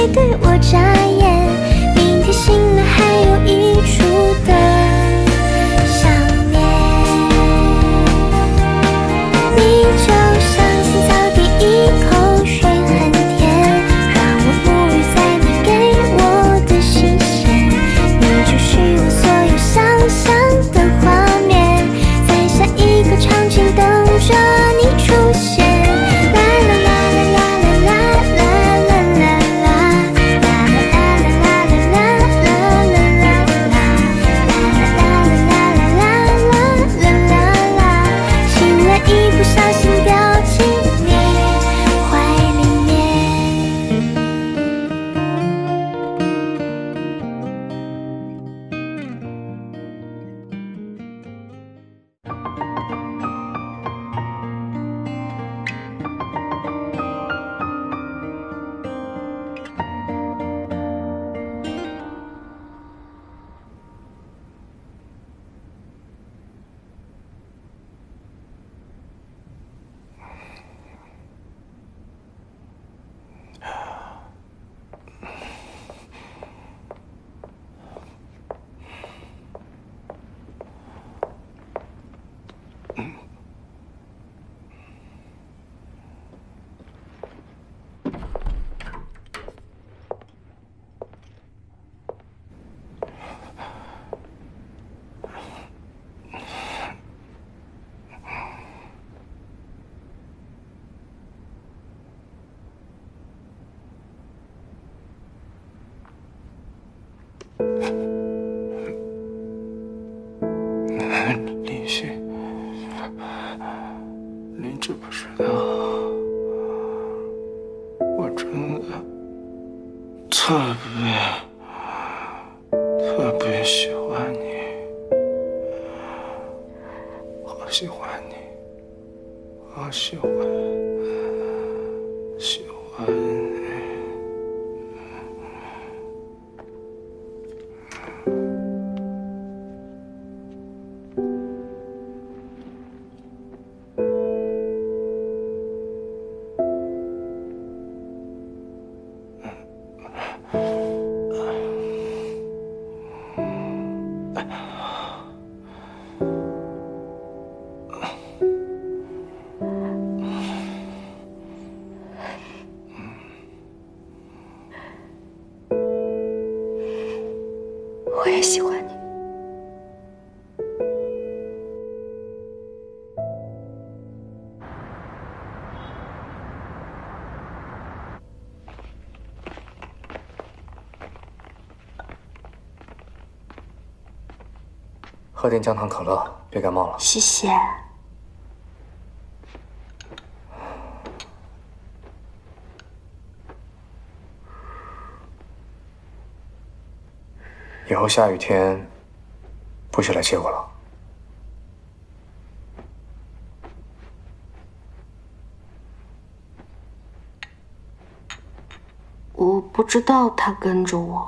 会对我眨眼，明天醒来还有一处的想念。你就像青草地一口水很甜，让我沐浴在你给我的新鲜。你就是我所有想象的画面，在下一个场景等着你出现。 林夕，您知不知道，我真的特别喜欢你，好喜欢你，好喜欢你。 我也喜欢你。 喝点姜糖可乐，别感冒了。 谢谢。 以后下雨天不许来接我了。 我不知道他跟着我，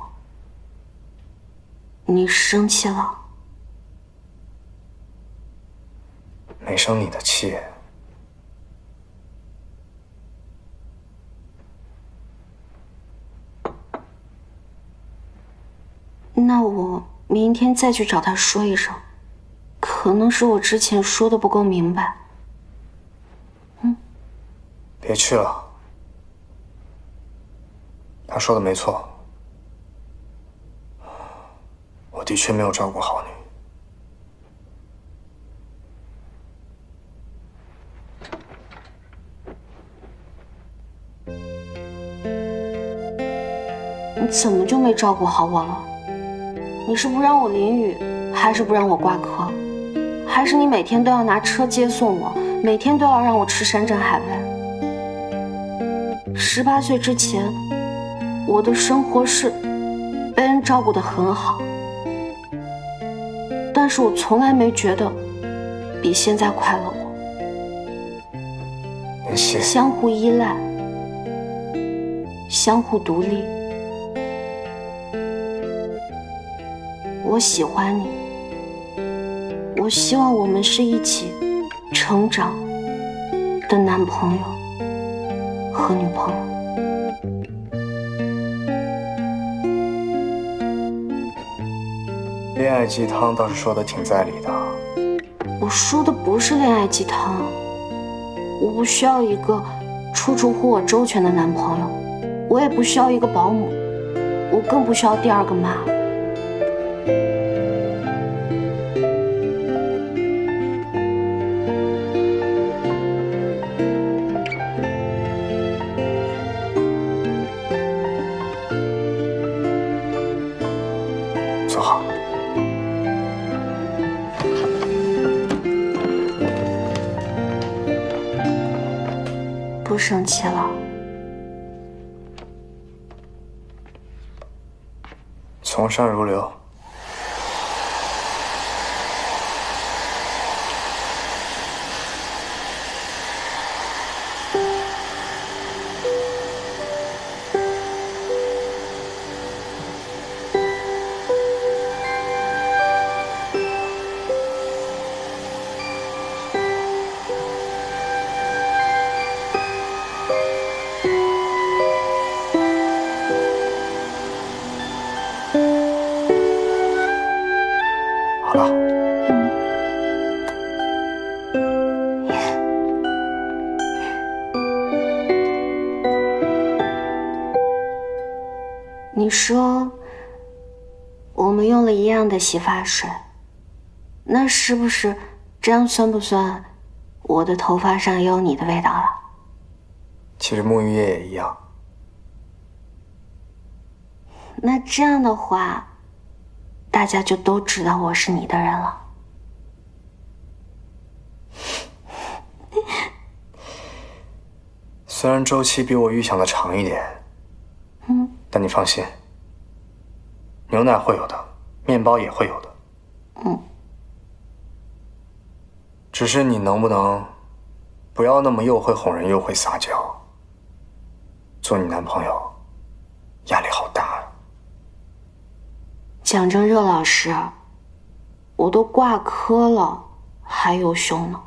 你生气了？ 没生你的气。 那我明天再去找他说一声，可能是我之前说的不够明白。 别去了，他说的没错，我的确没有照顾好你。 你怎么就没照顾好我了？你是不让我淋雨，还是不让我挂科？还是你每天都要拿车接送我，每天都要让我吃山珍海味？18岁之前，我的生活是被人照顾得很好，但是我从来没觉得比现在快乐过。 林夕， 相互依赖，相互独立。我喜欢你，我希望我们是一起成长的男朋友和女朋友。 恋爱鸡汤倒是说的挺在理的。 我说的不是恋爱鸡汤，我不需要一个处处护我周全的男朋友，我也不需要一个保姆，我更不需要第二个妈。 坐好。 不生气了。 从善如流。好了。 你说我们用了一样的洗发水，那是不是这样算不算我的头发上也有你的味道了？ 其实沐浴液也一样。 那这样的话，大家就都知道我是你的人了。 虽然周期比我预想的长一点，但你放心，牛奶会有的，面包也会有的。只是你能不能不要那么又会哄人又会撒娇？做你男朋友，压力好大啊。 蒋正热老师，我都挂科了，还优秀呢。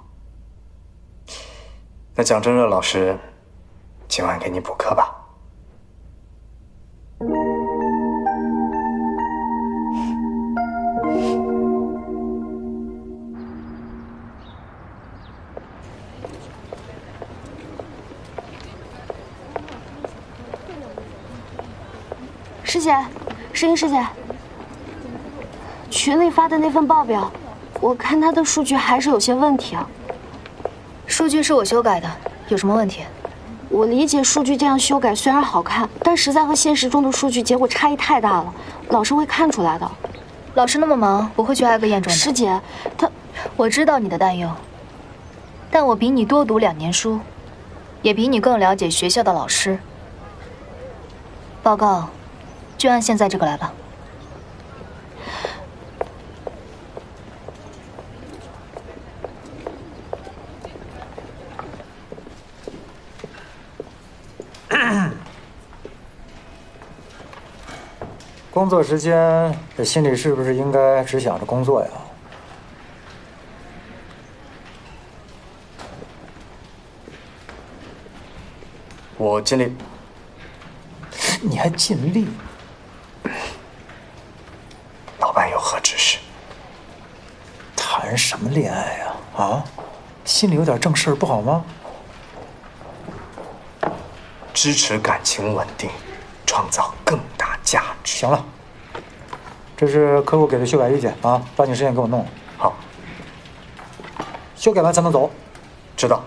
那蒋正热老师，今晚给你补课吧。 师姐，诗音师姐，群里发的那份报表，我看它的数据还是有些问题啊。 数据是我修改的，有什么问题？ 我理解数据这样修改虽然好看，但实在和现实中的数据结果差异太大了，老师会看出来的。 老师那么忙，不会去挨个验证的。 师姐， 我知道你的担忧，但我比你多读2年书，也比你更了解学校的老师。报告，就按现在这个来吧。 工作时间，这心里是不是应该只想着工作呀？ 我尽力。 你还尽力？ 老板有何指示？ 谈什么恋爱呀？啊，心里有点正事儿不好吗？ 支持感情稳定，创造更大价值。 行了，这是客户给的修改意见啊，抓紧时间给我弄。 好， 修改完才能走。 知道。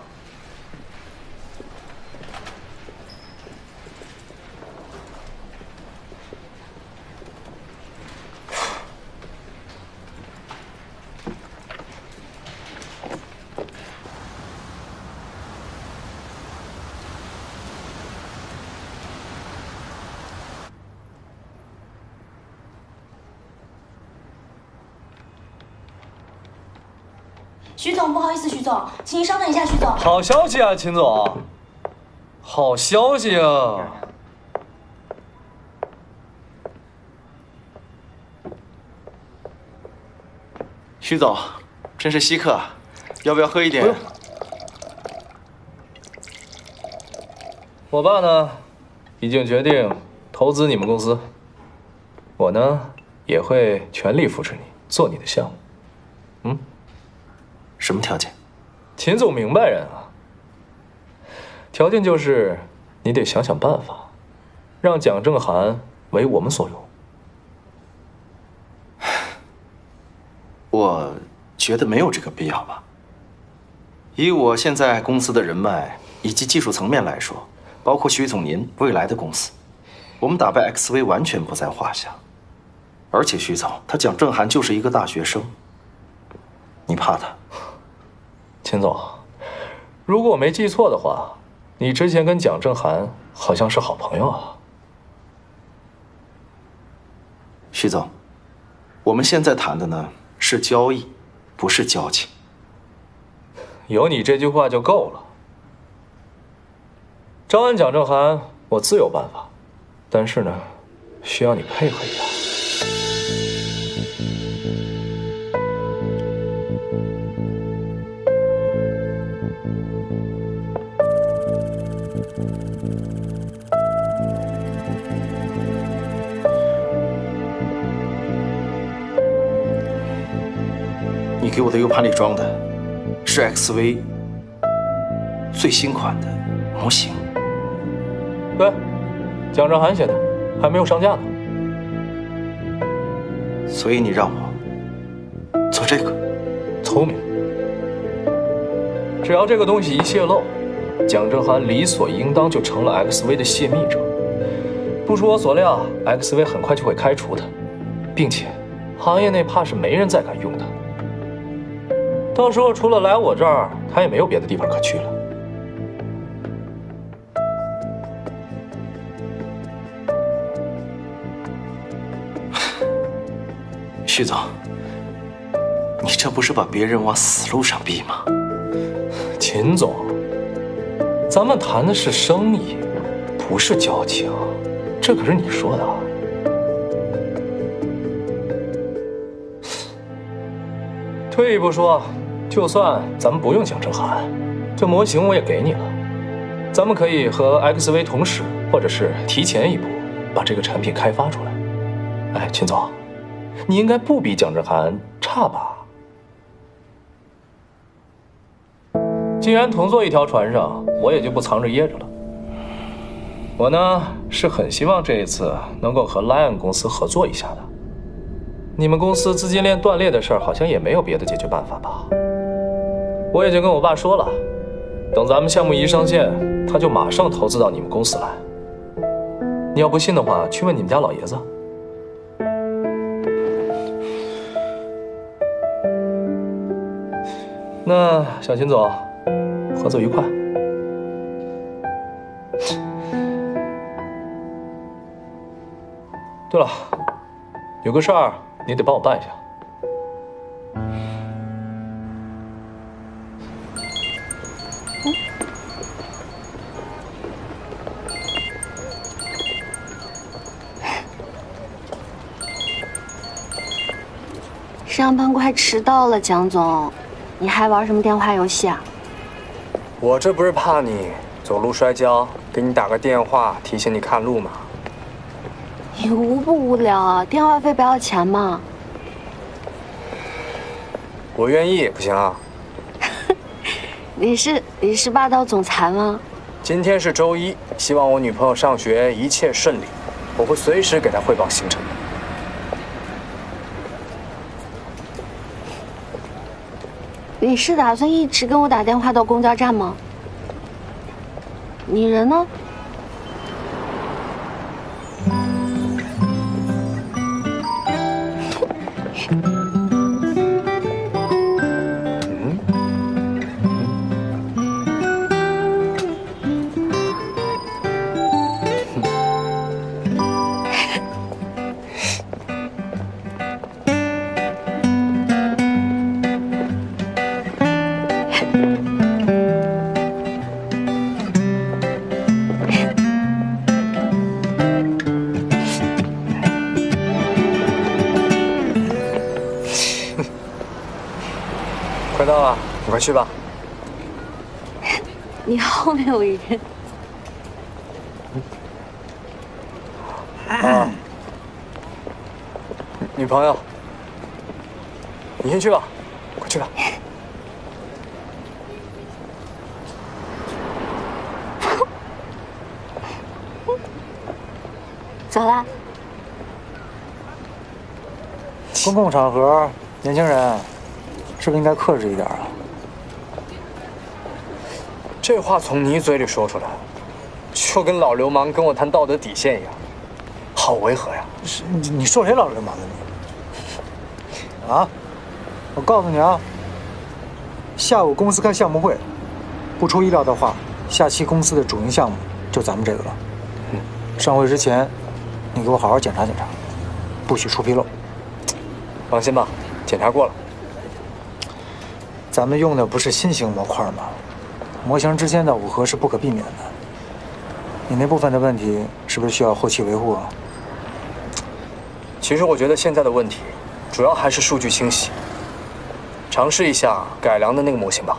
徐总，不好意思，徐总，请您稍等一下，徐总。 好消息啊，秦总，好消息啊！ 徐总，真是稀客，要不要喝一点？ 我爸呢，已经决定投资你们公司，我呢也会全力扶持你。 做你的项目。嗯， 什么条件？ 秦总明白人啊。条件就是你得想想办法，让蒋正涵为我们所用。 我觉得没有这个必要吧。以我现在公司的人脉以及技术层面来说，包括徐总您未来的公司，我们打败 XV 完全不在话下。而且徐总他蒋正涵就是一个大学生，你怕他？ 秦总，如果我没记错的话，你之前跟蒋正涵好像是好朋友啊。 徐总，我们现在谈的呢是交易，不是交情。 有你这句话就够了。招安蒋正涵，我自有办法，但是呢，需要你配合一下。 你给我的 U 盘里装的是 XV 最新款的模型。 对，蒋正涵写的，还没有上架呢。 所以你让我做这个？ 聪明。只要这个东西一泄露，蒋正涵理所应当就成了 XV 的泄密者。不出我所料 ，XV 很快就会开除他，并且行业内怕是没人再敢用他。到时候除了来我这儿，他也没有别的地方可去了。 徐总，你这不是把别人往死路上逼吗？ 秦总，咱们谈的是生意，不是交情，这可是你说的啊。退一步说，就算咱们不用蒋正涵，这模型我也给你了，咱们可以和 XV 同时，或者是提前一步，把这个产品开发出来。哎，秦总，你应该不比蒋正涵差吧？既然同坐一条船上，我也就不藏着掖着了。我呢是很希望这一次能够和 Lion 公司合作一下的。你们公司资金链断裂的事儿，好像也没有别的解决办法吧？我已经跟我爸说了，等咱们项目一上线，他就马上投资到你们公司来。你要不信的话，去问你们家老爷子。那小秦总，合作愉快。对了，有个事儿你得帮我办一下。 上班快迟到了，蒋总，你还玩什么电话游戏啊？ 我这不是怕你走路摔跤，给你打个电话提醒你看路吗？ 你无不无聊啊？电话费不要钱吗？ 我愿意，不行啊？ 你是霸道总裁吗？ 今天是周一，希望我女朋友上学一切顺利，我会随时给她汇报行程的。 你是打算一直跟我打电话到公交站吗？你人呢？ 快到了，你快去吧。 你后面有人。 啊，女朋友。 你先去吧，快去吧。 走啦。 公共场合，年轻人是不是应该克制一点啊？ 这话从你嘴里说出来，就跟老流氓跟我谈道德底线一样，好违和呀！ 是你说谁老流氓了你？啊！我告诉你啊，下午公司开项目会，不出意料的话，下期公司的主营项目就咱们这个了。上会之前，你给我好好检查检查，不许出纰漏。 放心吧，检查过了。 咱们用的不是新型模块吗？模型之间的耦合是不可避免的。你那部分的问题是不是需要后期维护啊？ 其实我觉得现在的问题，主要还是数据清晰。尝试一下改良的那个模型吧。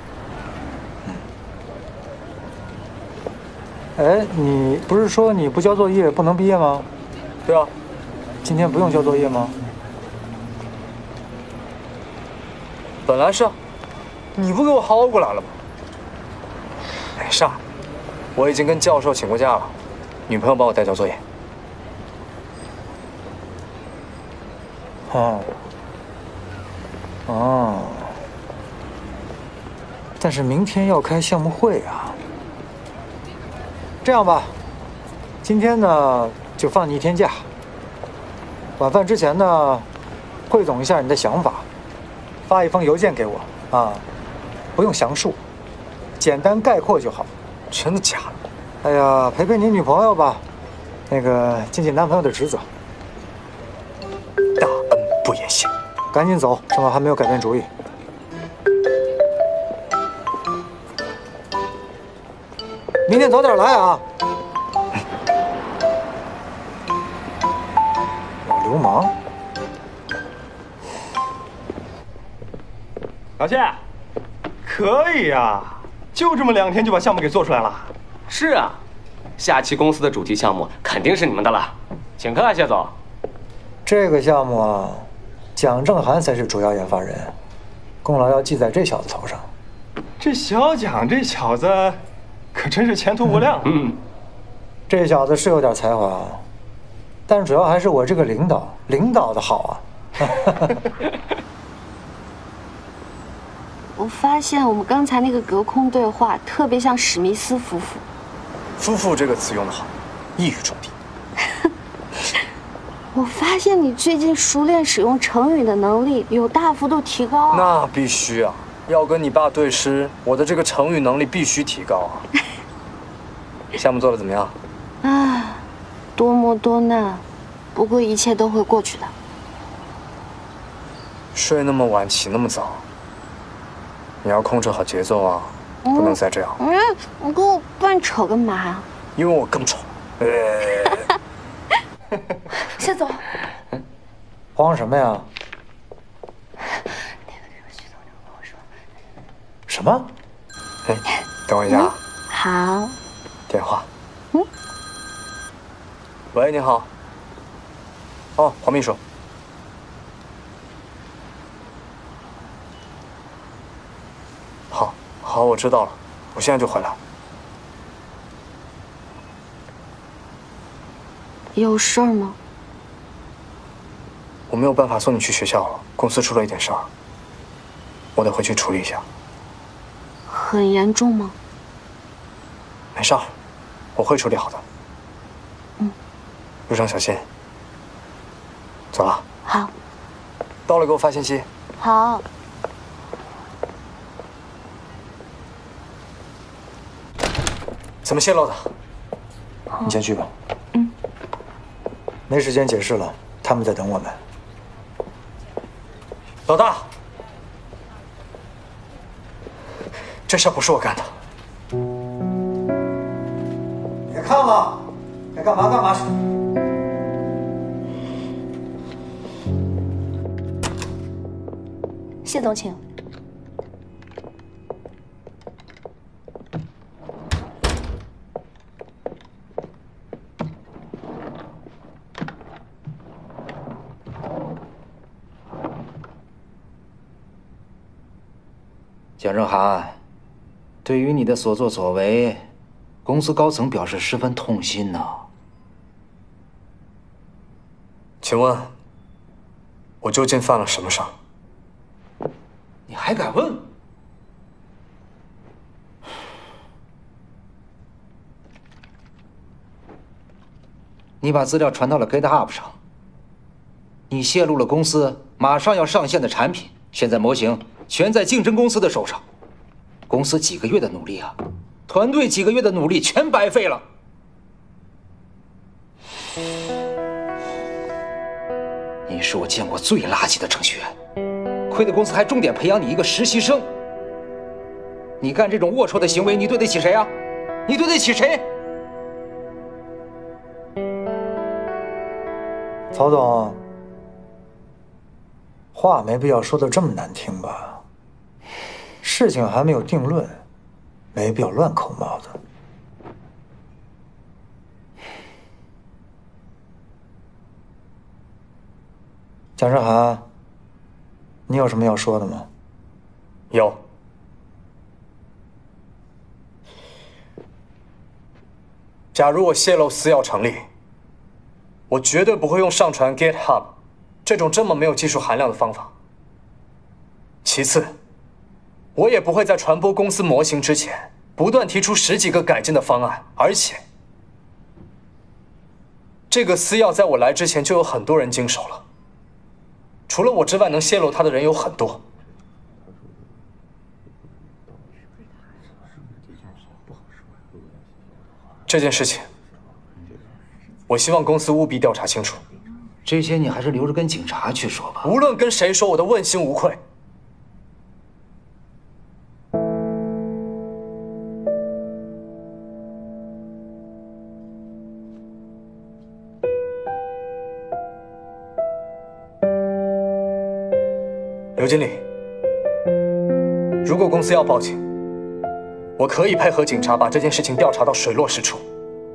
哎，你不是说你不交作业不能毕业吗？ 对啊。 今天不用交作业吗？ 本来是啊，你不给我薅过来了吗？没事儿，我已经跟教授请过假了，女朋友帮我代交作业。 哦，但是明天要开项目会啊。这样吧，今天呢就放你一天假。晚饭之前呢，汇总一下你的想法，发一封邮件给我啊，不用详述，简单概括就好。 真的假的？哎呀，陪陪你女朋友吧，那个尽尽男朋友的职责。 大恩不言谢。 赶紧走，趁我还没有改变主意。明天早点来啊！老流氓。 老谢，可以呀，就这么2天就把项目给做出来了。 是啊，下期公司的主题项目肯定是你们的了，请客啊，谢总。 这个项目啊，蒋正涵才是主要研发人，功劳要记在这小子头上。 这小蒋这小子，可真是前途无量。 这小子是有点才华，但主要还是我这个领导的好啊。 我发现我们刚才那个隔空对话特别像史密斯夫妇。 夫妇这个词用得好，一语中的。 我发现你最近熟练使用成语的能力有大幅度提高啊！ 那必须啊，要跟你爸对诗，我的这个成语能力必须提高啊。项目做得怎么样？ 啊，多磨多难，不过一切都会过去的。 睡那么晚，起那么早，你要控制好节奏啊，不能再这样。 你给我扮丑干嘛呀？ 因为我更丑。 谢总， 慌什么呀？什么？ 哎，等我一下。 好。 电话。喂，你好。哦，黄秘书。好，我知道了，我现在就回来。 有事儿吗？ 我没有办法送你去学校了，公司出了一点事儿，我得回去处理一下。 很严重吗？ 没事儿，我会处理好的。路上小心。走了。 好。 到了给我发信息。 好。 怎么泄露的？ 你先去吧。没时间解释了，他们在等我们。 老大，这事不是我干的。 别看了，该干嘛干嘛去。 谢总，请。 蒋正涵，对于你的所作所为，公司高层表示十分痛心呐。 请问，我究竟犯了什么事儿？ 你还敢问？你把资料传到了 GitHub 上，你泄露了公司马上要上线的产品，现在模型全在竞争公司的手上，公司几个月的努力啊，团队几个月的努力全白费了。你是我见过最垃圾的程序员，亏得公司还重点培养你一个实习生。你干这种龌龊的行为，你对得起谁啊？你对得起谁？ 曹总，话没必要说的这么难听吧？事情还没有定论，没必要乱扣帽子。蒋胜涵，你有什么要说的吗？ 有。假如我泄露私钥成立，我绝对不会用上传 GitHub 这种这么没有技术含量的方法。其次，我也不会在传播公司模型之前，不断提出10几个改进的方案，而且，这个私钥在我来之前就有很多人经手了。除了我之外，能泄露它的人有很多。这件事情，我希望公司务必调查清楚。 这些你还是留着跟警察去说吧。 无论跟谁说，我都问心无愧。刘经理，如果公司要报警，我可以配合警察把这件事情调查到水落石出。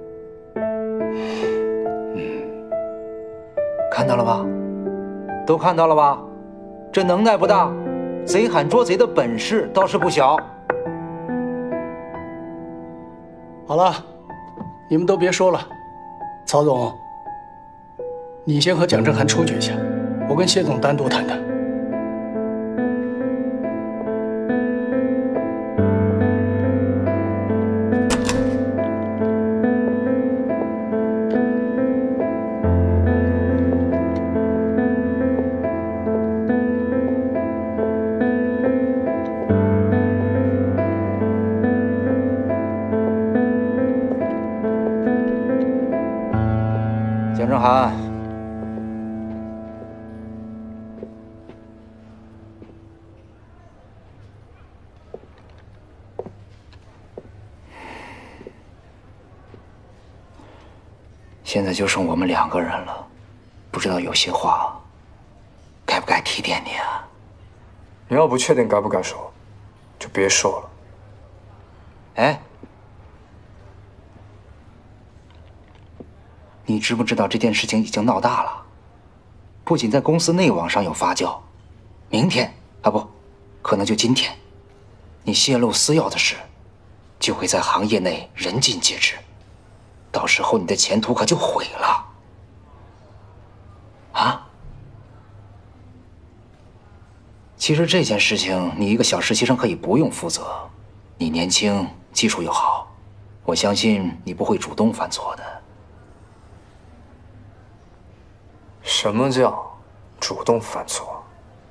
看到了吧？都看到了吧？这能耐不大，贼喊捉贼的本事倒是不小。 好了，你们都别说了。曹总，你先和蒋正涵出去一下，我跟谢总单独谈谈。 蒋正涵，现在就剩我们2个人了，不知道有些话该不该提点你啊？ 你要不确定该不该说，就别说了。 哎，你知不知道这件事情已经闹大了？不仅在公司内网上有发酵，明天啊不，可能就今天，你泄露私钥的事，就会在行业内人尽皆知，到时候你的前途可就毁了。啊？其实这件事情，你一个小实习生可以不用负责，你年轻，技术又好，我相信你不会主动犯错的。 什么叫主动犯错？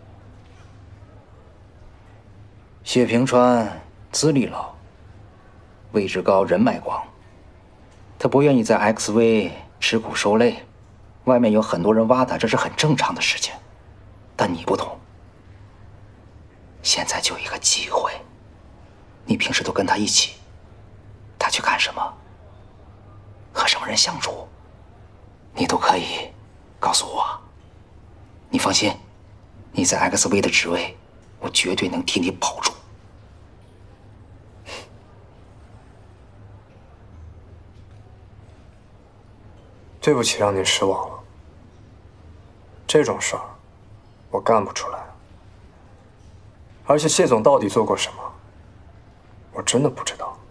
谢平川资历老，位置高，人脉广，他不愿意在 XV 吃苦受累，外面有很多人挖他，这是很正常的事情。但你不同，现在就一个机会，你平时都跟他一起，他去干什么，和什么人相处，你都可以告诉我。你放心，你在 XV 的职位，我绝对能替你保住。 对不起，让您失望了。这种事儿，我干不出来。 而且谢总到底做过什么，我真的不知道。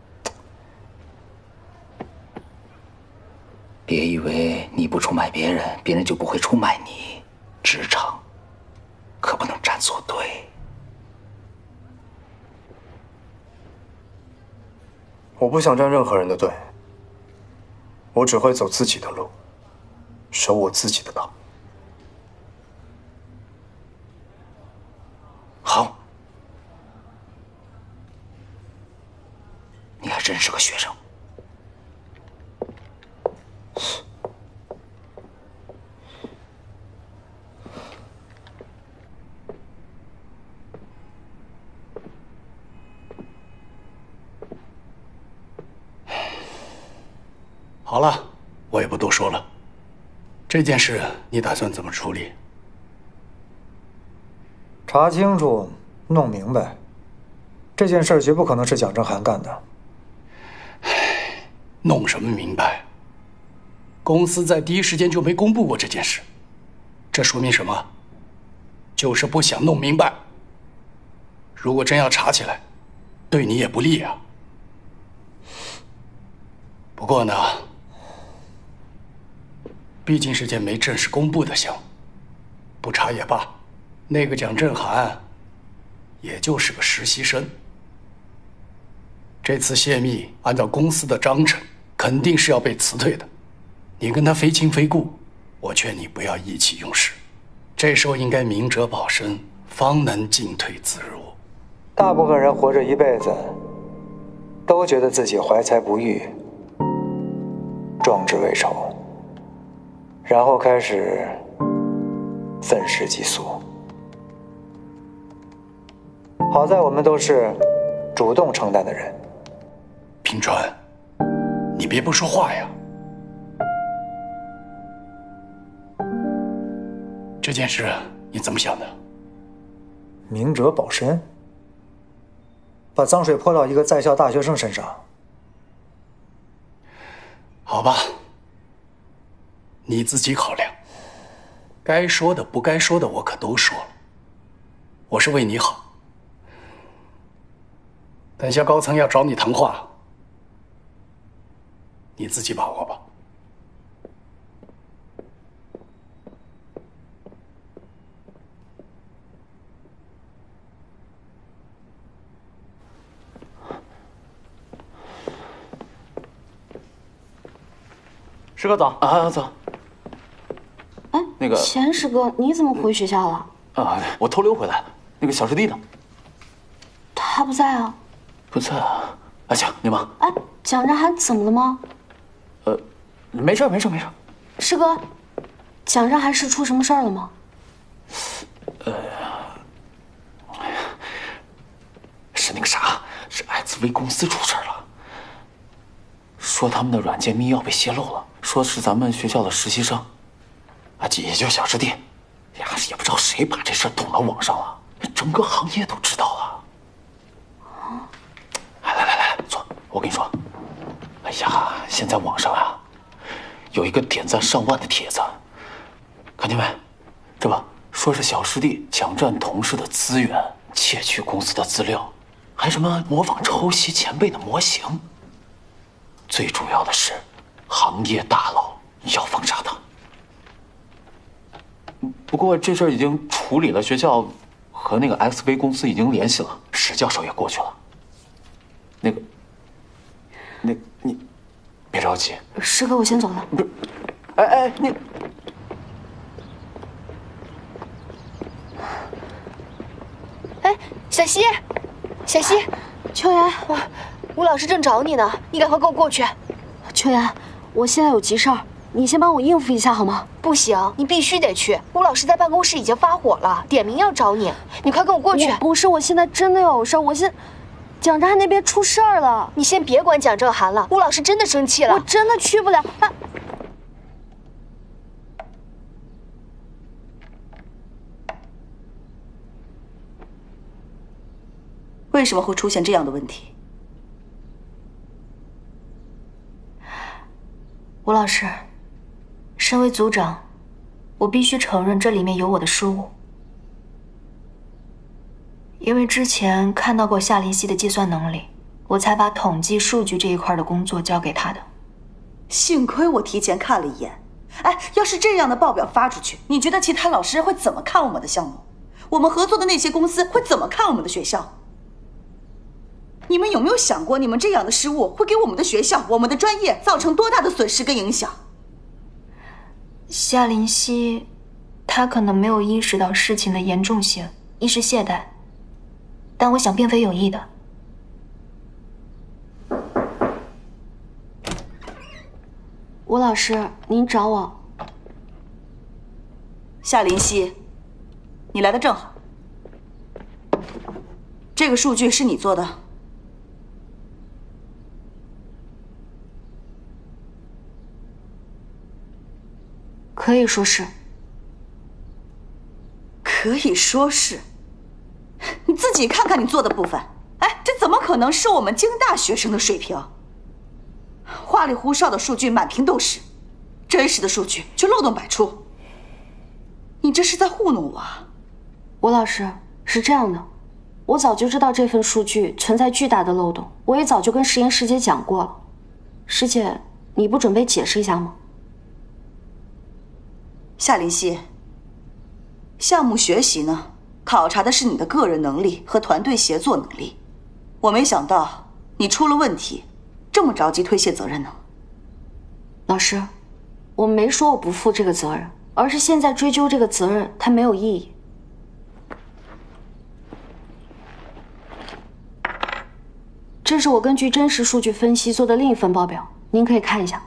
别以为你不出卖别人，别人就不会出卖你。职场可不能站错队。 我不想站任何人的队，我只会走自己的路，守我自己的道。 好，你还真是个学生。 好了，我也不多说了。这件事你打算怎么处理？ 查清楚，弄明白。这件事绝不可能是蒋正涵干的。 弄什么明白？公司在第一时间就没公布过这件事，这说明什么？就是不想弄明白。如果真要查起来，对你也不利啊。不过呢，毕竟是件没正式公布的项目，不查也罢。那个蒋正涵，也就是个实习生。这次泄密，按照公司的章程，肯定是要被辞退的。你跟他非亲非故，我劝你不要意气用事。这时候应该明哲保身，方能进退自如。 大部分人活着一辈子，都觉得自己怀才不遇，壮志未酬，然后开始愤世嫉俗。好在我们都是主动承担的人。 平川，你别不说话呀！这件事你怎么想的？ 明哲保身，把脏水泼到一个在校大学生身上。 好吧，你自己考量。该说的不该说的我可都说了，我是为你好。等下高层要找你谈话，你自己把握吧。 师哥走啊，走。 哎， 那个钱师哥，你怎么回学校了？ 啊，我偷溜回来。那个小师弟呢？ 他不在啊。 不在啊？啊，行，你忙。 哎，蒋正涵怎么了吗？ 没事，没事，没事。 师哥，蒋正涵是出什么事儿了吗？ 是那个啥，是 XV 公司出事了，说他们的软件密钥被泄露了，说是咱们学校的实习生，也就小师弟，呀，也不知道谁把这事捅到网上了，整个行业都知道了。来，坐，我跟你说，哎呀，现在网上啊，有一个点赞上万的帖子，看见没？这不说是小师弟抢占同事的资源，窃取公司的资料，还什么模仿抄袭前辈的模型。最主要的是，行业大佬要封杀他。不过这事儿已经处理了，学校和那个 XV 公司已经联系了，史教授也过去了。你别着急， 师哥，我先走了。 不是，哎，你。 哎，小溪， 秋妍， 吴老师正找你呢，你赶快跟我过去。 秋妍，我现在有急事儿，你先帮我应付一下好吗？ 不行，你必须得去。吴老师在办公室已经发火了，点名要找你，你快跟我过去。 不是，我现在真的有事儿，蒋正涵那边出事儿了。 你先别管蒋正涵了，吴老师真的生气了。 我真的去不了。 为什么会出现这样的问题？ 吴老师，身为组长，我必须承认这里面有我的失误。 因为之前看到过夏林熙的计算能力，我才把统计数据这一块的工作交给他的。 幸亏我提前看了一眼。哎，要是这样的报表发出去，你觉得其他老师会怎么看我们的项目？我们合作的那些公司会怎么看我们的学校？你们有没有想过，你们这样的失误会给我们的学校、我们的专业造成多大的损失跟影响？ 夏林熙，他可能没有意识到事情的严重性，一时懈怠，但我想并非有意的。 吴老师，您找我。 夏林熙，你来的正好。这个数据是你做的？ 可以说是。 可以说是。你自己看看你做的部分，哎，这怎么可能是我们京大学生的水平？花里胡哨的数据满屏都是，真实的数据却漏洞百出。你这是在糊弄我啊！ 吴老师，是这样的，我早就知道这份数据存在巨大的漏洞，我也早就跟实验师姐讲过了。师姐，你不准备解释一下吗？ 夏林熙，项目学习呢，考察的是你的个人能力和团队协作能力。我没想到你出了问题，这么着急推卸责任呢？ 老师，我没说我不负这个责任，而是现在追究这个责任它没有意义。这是我根据真实数据分析做的另一份报表，您可以看一下。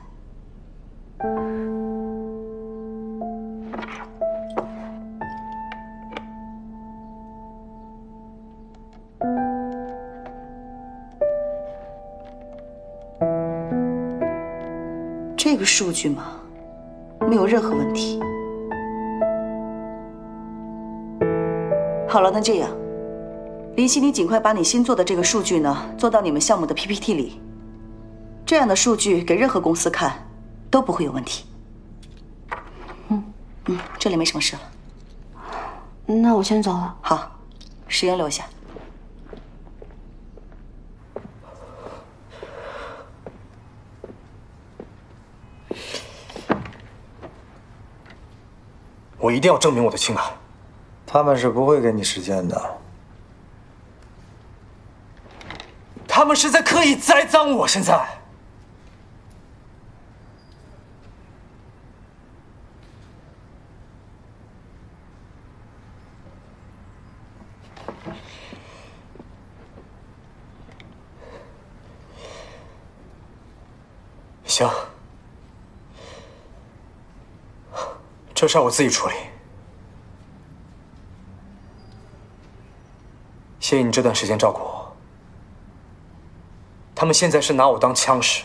这个数据嘛，没有任何问题。好了，那这样，林夕，你尽快把你新做的这个数据呢，做到你们项目的 PPT 里。这样的数据给任何公司看，都不会有问题。这里没什么事了。 那我先走了。 好，石英留下。 我一定要证明我的清白。 他们是不会给你时间的。 他们是在刻意栽赃我。现在，行。这事我自己处理。谢谢你这段时间照顾我。他们现在是拿我当枪使，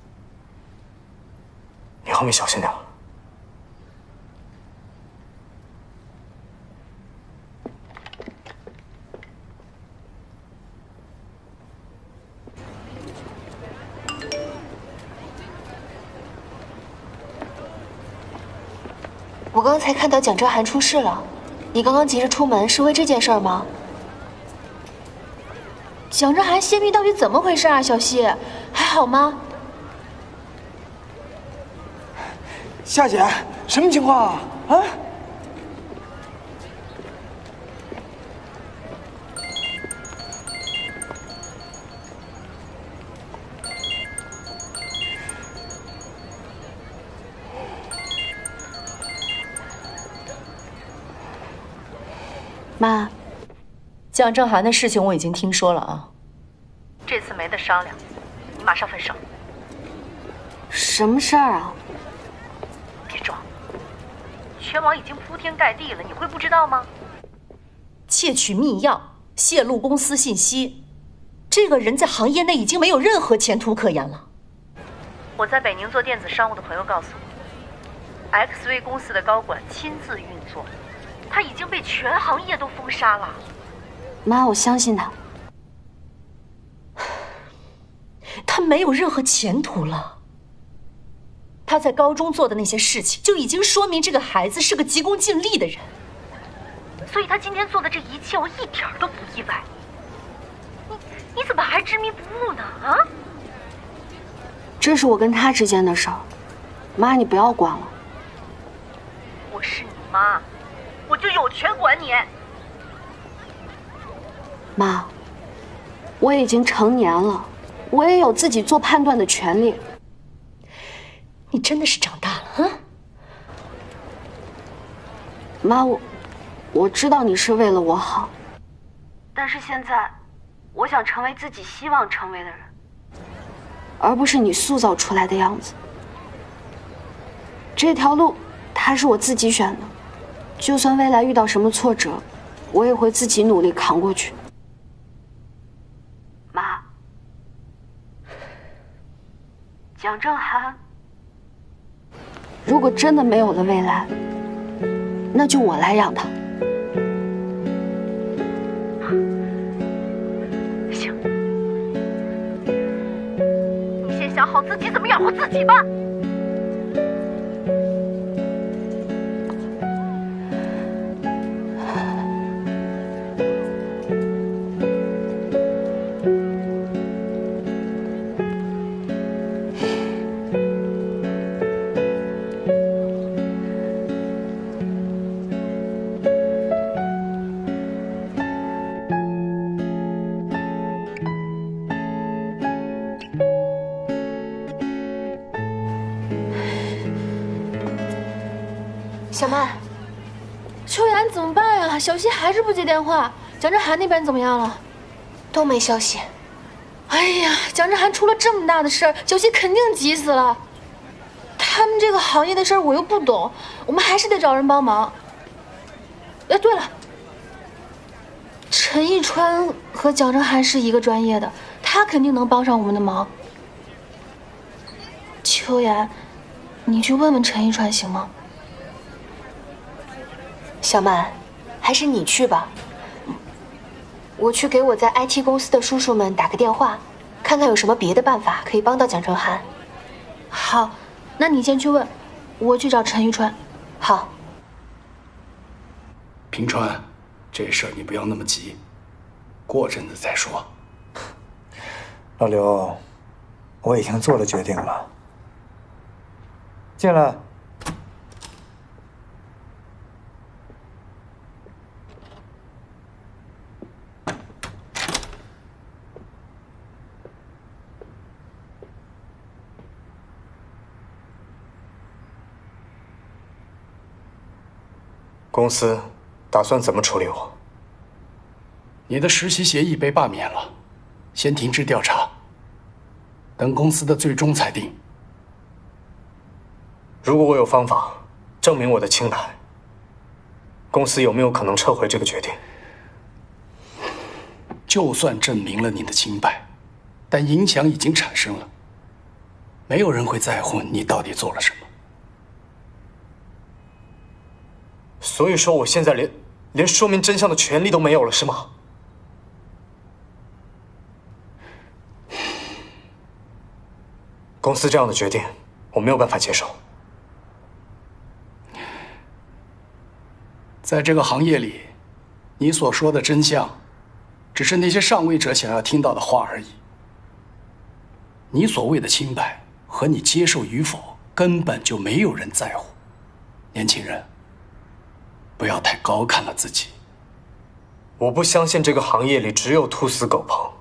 你后面小心点。 我刚才看到蒋哲涵出事了，你刚刚急着出门是为这件事吗？蒋哲涵泄密到底怎么回事啊？小希，还好吗？ 夏姐，什么情况啊？啊？ 妈， 蒋正涵的事情我已经听说了啊。 这次没得商量，你马上分手。 什么事儿啊？ 别装，全网已经铺天盖地了，你会不知道吗？ 窃取密钥，泄露公司信息，这个人在行业内已经没有任何前途可言了。 我在北宁做电子商务的朋友告诉我，XV 公司的高管亲自运作。他已经被全行业都封杀了。 妈，我相信他。 他没有任何前途了。他在高中做的那些事情，就已经说明这个孩子是个急功近利的人。 所以他今天做的这一切，我一点都不意外。你怎么还执迷不悟呢？啊？ 这是我跟他之间的事儿，妈，你不要管了。 我是你妈，我就有权管你。 妈，我已经成年了，我也有自己做判断的权利。 你真的是长大了啊！ 妈，我知道你是为了我好，但是现在，我想成为自己希望成为的人，而不是你塑造出来的样子。这条路，它是我自己选的，就算未来遇到什么挫折，我也会自己努力扛过去。妈，蒋正涵，如果真的没有了未来，那就我来养他。 行，你先想好自己怎么养活自己吧。 小曼，秋妍怎么办呀？小溪还是不接电话。蒋正涵那边怎么样了？ 都没消息。 哎呀，蒋正涵出了这么大的事儿，小溪肯定急死了。他们这个行业的事儿我又不懂，我们还是得找人帮忙。哎，对了，陈奕川和蒋正涵是一个专业的，他肯定能帮上我们的忙。秋妍，你去问问陈奕川行吗？ 小曼，还是你去吧。我去给我在 IT 公司的叔叔们打个电话，看看有什么别的办法可以帮到蒋正涵。 好，那你先去问，我去找陈奕川。 好。 平川，这事儿你不要那么急，过阵子再说。 老刘，我已经做了决定了。进来。 公司打算怎么处理我？ 你的实习协议被罢免了，先停止调查，等公司的最终裁定。 如果我有方法证明我的清白，公司有没有可能撤回这个决定？ 就算证明了你的清白，但影响已经产生了，没有人会在乎你到底做了什么。 所以说，我现在连说明真相的权利都没有了，是吗？公司这样的决定，我没有办法接受。 在这个行业里，你所说的真相，只是那些上位者想要听到的话而已。你所谓的清白和你接受与否，根本就没有人在乎。年轻人，不要太高看了自己。 我不相信这个行业里只有兔死狗烹。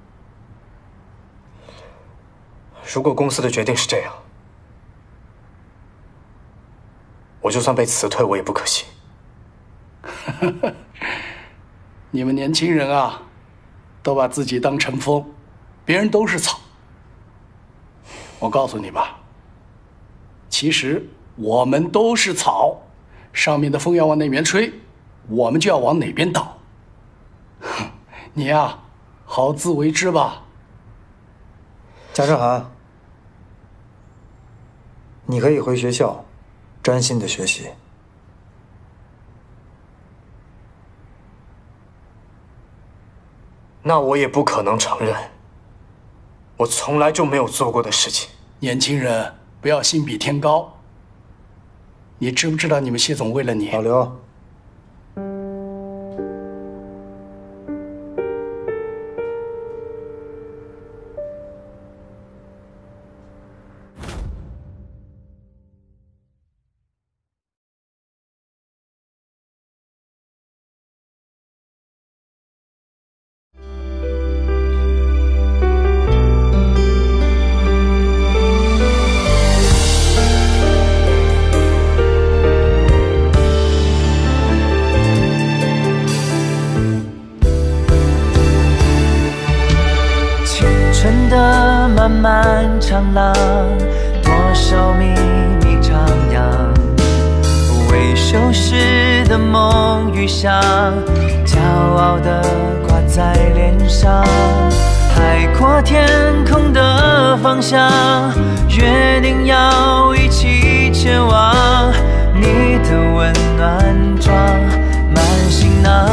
如果公司的决定是这样，我就算被辞退，我也不可惜。 你们年轻人啊，都把自己当成风，别人都是草。我告诉你吧，其实我们都是草，上面的风要往哪边吹，我们就要往哪边倒。你呀，好自为之吧。 蒋正涵，你可以回学校，专心的学习。 那我也不可能承认我从来就没有做过的事情。 年轻人，不要心比天高。你知不知道你们谢总为了你？ 老刘， 长廊，多少秘密徜徉。未收拾的梦与想，骄傲地挂在脸上。海阔天空的方向，约定要一起前往。你的温暖装满行囊，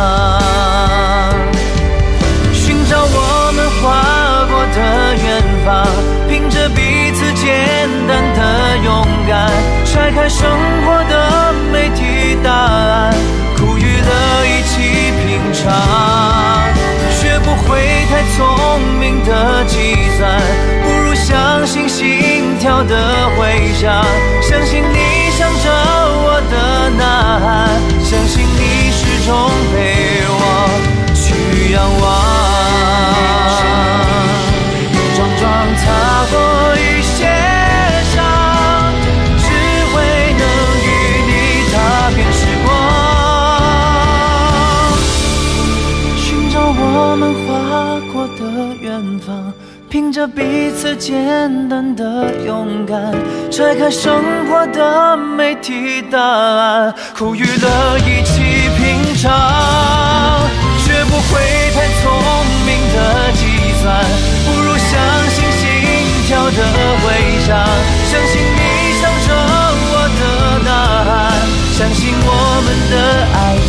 寻找我们划过的远方，凭着彼此简单的勇敢，拆开生活的每题答案，苦与乐一起品尝。学不会太聪明的计算，不如相信心跳的回响。相信你想着我的呐喊，相信你始终陪我去仰望。撞撞擦过一些伤，只为能与你踏遍时光。寻找我们划过的远方，凭着彼此简单的勇敢，拆开生活的每题答案，苦与乐一起品尝。学不会太聪明的计算，不如相信心跳的回响。相信你想着我的呐喊，相信我们的爱